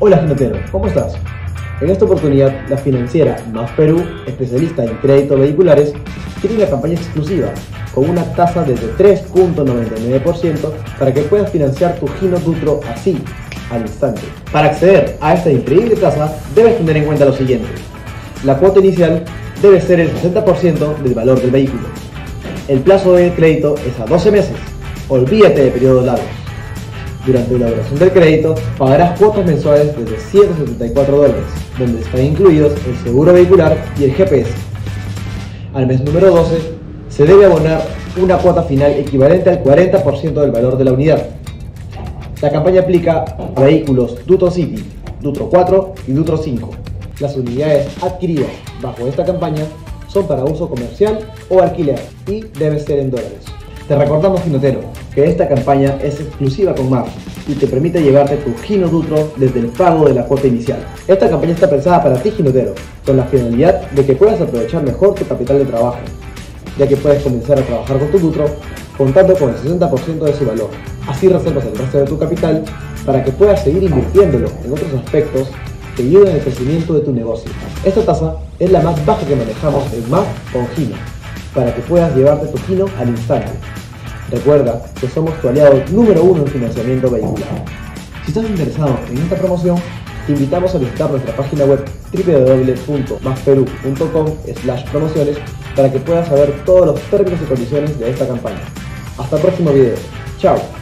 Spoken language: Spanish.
Hola Ginotero, ¿cómo estás? En esta oportunidad, la financiera Más Perú, especialista en crédito vehiculares, tiene una campaña exclusiva con una tasa desde 3.99% para que puedas financiar tu Gino Dutro así, al instante. Para acceder a esta increíble tasa, debes tener en cuenta lo siguiente. La cuota inicial debe ser el 60% del valor del vehículo. El plazo del crédito es a 12 meses. Olvídate de periodos largos. Durante la duración del crédito, pagarás cuotas mensuales desde $174, donde están incluidos el seguro vehicular y el GPS. Al mes número 12, se debe abonar una cuota final equivalente al 40% del valor de la unidad. La campaña aplica a vehículos Dutro City, Dutro 4 y Dutro 5. Las unidades adquiridas bajo esta campaña son para uso comercial o alquiler y deben ser en dólares. Te recordamos, Ginotero, que esta campaña es exclusiva con MAF y te permite llevarte tu Gino Dutro desde el pago de la cuota inicial. Esta campaña está pensada para ti, Ginotero, con la finalidad de que puedas aprovechar mejor tu capital de trabajo, ya que puedes comenzar a trabajar con tu Dutro contando con el 60% de su valor. Así reservas el resto de tu capital para que puedas seguir invirtiéndolo en otros aspectos que ayuden al crecimiento de tu negocio. Esta tasa es la más baja que manejamos en MAF con Gino, para que puedas llevarte tu Gino al instante. Recuerda que somos tu aliado número 1 en financiamiento vehicular. Si estás interesado en esta promoción, te invitamos a visitar nuestra página web www.masperú.com/promociones para que puedas saber todos los términos y condiciones de esta campaña. Hasta el próximo video. Chao.